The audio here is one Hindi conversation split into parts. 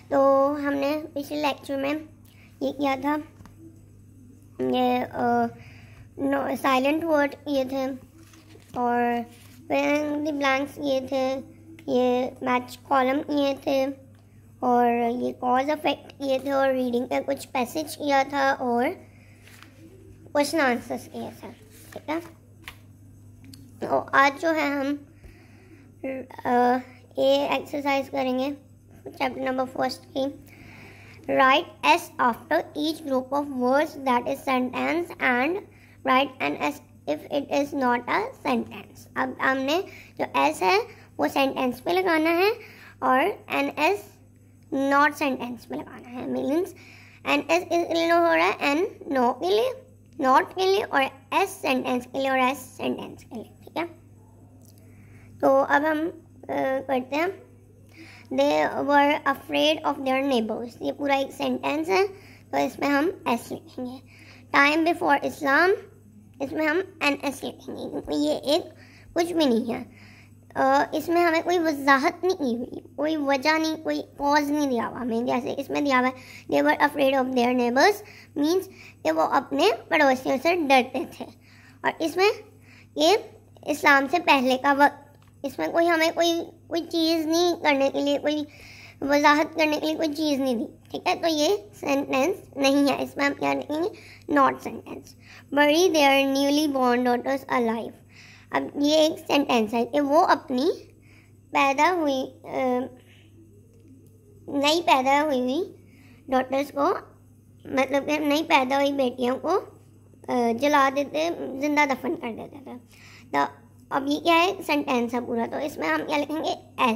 तो हमने पिछले लेक्चर में ये किया था, ये साइलेंट वर्ड ये थे, और फिल द ब्लैंक्स ये थे, ये मैच कॉलम ये थे, और ये कॉज इफेक्ट ये थे, और रीडिंग का कुछ पैसेज किया था, और क्वेश्चन आंसर्स किए थे। ठीक है, तो आज जो है हम ये एक्सरसाइज करेंगे चैप्टर नंबर 1 की। Write S after each group of words that is sentence and write N S if it is not a sentence. अब हमने जो एस है वो सेंटेंस पे लगाना है और एन एस नॉट सेंटेंस पे लगाना है। मीन्स एन एस इसके लिए हो रहा है, एन नो के लिए, नॉट के लिए, और एस सेंटेंस के लिए और एस सेंटेंस के लिए। ठीक है, तो अब हम करते हैं। They were afraid of their neighbours, ये पूरा एक सेंटेंस है, तो इसमें हम एस लिखेंगे। टाइम बिफोर इस्लाम, इसमें हम एन एस लिखेंगे क्योंकि ये एक कुछ भी नहीं है, इसमें हमें कोई वजाहत नहीं की हुई, कोई वजह नहीं, कोई कॉज नहीं दिया हुआ हमें। जैसे इसमें दिया हुआ है they were afraid of their neighbours, means कि वो अपने पड़ोसियों से डरते थे, और इसमें ये इस्लाम से पहले का वक्त, इसमें कोई हमें कोई चीज़ नहीं करने के लिए, कोई वजाहत करने के लिए कोई चीज़ नहीं दी। ठीक है, तो ये सेंटेंस नहीं है, इसमें हम क्या लिखेंगे, not sentence. Bury their newly born daughters alive, अब ये एक सेंटेंस है कि वो अपनी नई पैदा हुई डॉटर्स को, मतलब कि नई पैदा हुई बेटियों को जला देते, जिंदा दफन कर देते थे। तो अब ये क्या है, सेंटेंस है पूरा, तो इसमें हम क्या लिखेंगे,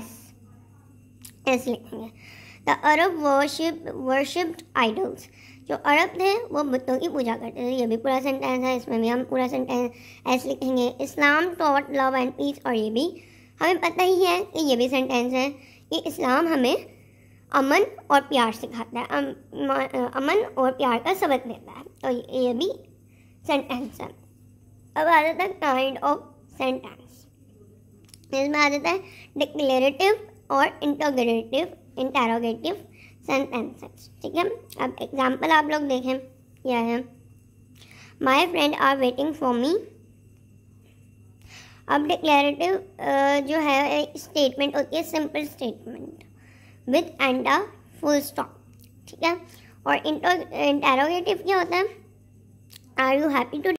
एस लिखेंगे। द अरब वर्शिप्ड आइडल्स, जो अरब थे वो बुतों की पूजा करते थे, ये भी पूरा सेंटेंस है, इसमें भी हम पूरा सेंटेंस एस लिखेंगे। Islam taught love and peace, और ये भी हमें पता ही है कि ये भी सेंटेंस है कि इस्लाम हमें अमन और प्यार सिखाता है, अमन और प्यार का सबक देता है, तो ये भी सेंटेंस है। अब आ जाता है काइंड ऑफ सेंटेंस, इसमें आ जाता है डिक्लेरेटिव और इंटरोगेटिव सेंटेंसेस। ठीक है, अब एग्जाम्पल आप लोग देखें क्या है। My friend are waiting for me, अब डिक्लेरेटिव जो है स्टेटमेंट होती है, simple statement with end a full stop. ठीक है, और इंटरोगेटिव क्या होता है, आर यू हैप्पी टू